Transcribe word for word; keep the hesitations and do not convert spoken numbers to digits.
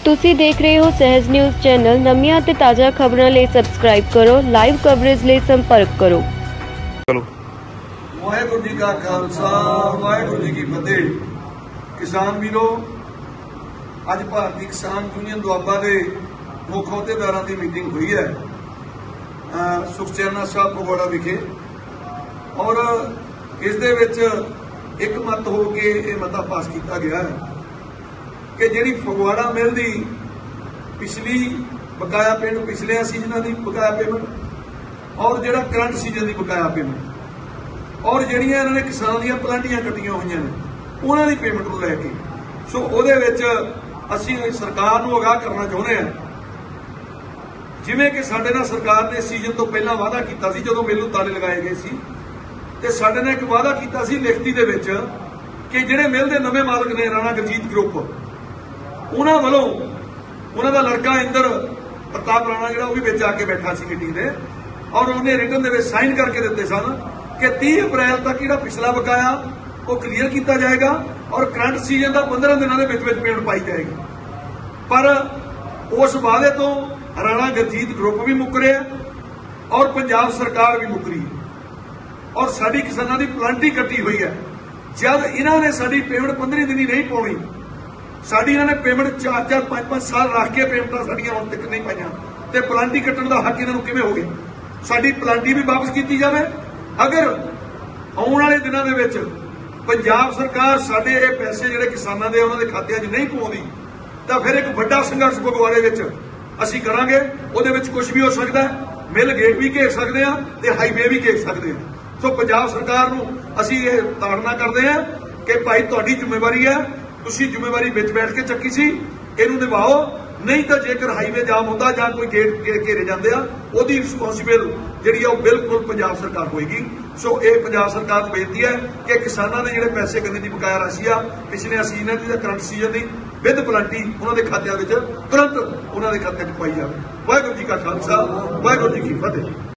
ਤੁਸੀਂ ਦੇਖ ਰਹੇ ਹੋ ਸਹਿਜ ਨਿਊਜ਼ ਚੈਨਲ। ਨਵੀਆਂ ਤੇ ਤਾਜ਼ਾ ਖਬਰਾਂ ਲਈ ਸਬਸਕ੍ਰਾਈਬ ਕਰੋ। ਲਾਈਵ ਕਵਰੇਜ ਲਈ ਸੰਪਰਕ ਕਰੋ। ਚਲੋ ਵਾਹਿਗੁਰੂ जी का खालसा वाहिगुरू जी की फतेह। किसान वीरो, अज भारतीय किसान यूनियन दुआबा के मुख अहुदेदारां की मीटिंग हुई है सुखचैना साहब फगवाड़ा विखे और इस दे विच एक मत हो के ये मता पास किया गया है कि जिहड़ी फगवाड़ा मिल दी पिछली बकाया पेमेंट पिछले सीजनां की बकाया पेमेंट और जिहड़ा करंट सीजन की बकाया पेमेंट और ਜਿਹੜੀਆਂ ਇਹਨਾਂ ਨੇ ਕਿਸਾਨ ਦੀਆਂ ਪਲਾਂਟੀਆਂ ਕੱਟੀਆਂ ਹੋਈਆਂ ਨੇ ਉਹਨਾਂ ਦੀ ਪੇਮੈਂਟ ਨੂੰ ਲੈ ਕੇ ਸੋ ਉਹਦੇ ਵਿੱਚ ਅਸੀਂ ਸਰਕਾਰ ਨੂੰ ਅਗਾਹ ਕਰਨਾ ਚਾਹੁੰਦੇ ਹਾਂ। ਜਿਵੇਂ ਕਿ ਸਾਡੇ ਨਾਲ ਸਰਕਾਰ ਨੇ ਸੀਜ਼ਨ ਤੋਂ ਪਹਿਲਾਂ ਵਾਅਦਾ ਕੀਤਾ ਸੀ ਜਦੋਂ ਮਿੱਲ ਨੂੰ ਤਾਲੇ ਲਗਾਏ ਗਏ ਸੀ ਤੇ ਸਾਡੇ ਨੇ ਇੱਕ ਵਾਅਦਾ ਕੀਤਾ ਸੀ ਲਿਖਤੀ ਦੇ ਵਿੱਚ ਕਿ ਜਿਹੜੇ ਮਿੱਲ ਦੇ ਨਵੇਂ ਮਾਲਕ ਨੇ ਰਾਣਾ ਗੁਰਜੀਤ ਗਰੁੱਪ ਉਹਨਾਂ ਵੱਲੋਂ ਉਹਨਾਂ ਦਾ ਲੜਕਾ ਇੰਦਰ ਪ੍ਰਤਾਪ ਰਾਣਾ ਜਿਹੜਾ ਉਹ ਵੀ ਵਿੱਚ ਆ ਕੇ ਬੈਠਾ ਸੀ ਮੀਟਿੰਗ ਦੇ ਔਰ ਉਹਨੇ ਰਿਟਨ ਦੇ ਵਿੱਚ ਸਾਈਨ ਕਰਕੇ ਦਿੱਤੇ ਸਨ कि तीस अप्रैल तक जो पिछला बकाया वो क्लीयर किया जाएगा और करंट सीजन का पंद्रह दिनों के पेमेंट पाई जाएगी। पर उस वादे तो राणा गुरजीत ग्रुप भी मुकरे और पंजाब सरकार भी मुकरी और साडी किसानों की प्लांटी कट्टी हुई है। जब इन्होंने साडी पेमेंट पंद्रह दिन नहीं पानी साडी इन्होंने पेमेंट चार चार पांच पांच साल रख के पेमेंटा साडियां हुण तक नहीं पाईयां ते प्लांटी कट्टण का हक इन्होंने किवें हो गया। साडी प्लांटी भी वापस की जाए। अगर आने वाले दिनों के विच पंजाब सरकार साडे ये पैसे जिहड़े किसानां दे उन्हां दे खात्यां 'च नहीं पाउंदी तां फिर एक वड्डा संघर्ष फगवाड़े विच असीं करांगे। उहदे विच कुछ भी हो सकदा है, मिल गेट भी घेर सकदे हां ते हाईवे भी घेर सकदे हां। सो पंजाब सरकार नूं असीं ये ताड़ना करदे हां कि भाई तुहाडी जिम्मेवारी है, तुसीं जिम्मेवारी विच बैठ के चक्की सी, इहनूं निभाओ। नहीं तो जेकर हाईवे जाम होता जां कोई गेट घेरे जाते हैं उसकी रिस्पोंसिबल जिहड़ी है बिल्कुल पंजाब सरकार होएगी। सो ये पंजाब सरकार को बेनती है कि किसानों ने जिहड़े पैसे गन्ने की बकाया राशि आ पिछले सीजन की करंट सीजन की विद प्लांटी उन्होंने खात्यां विच तुरंत उन्होंने खात्यां च पाई जाए। वाहिगुरू जी का खालसा वाहिगुरू जी की फतेह।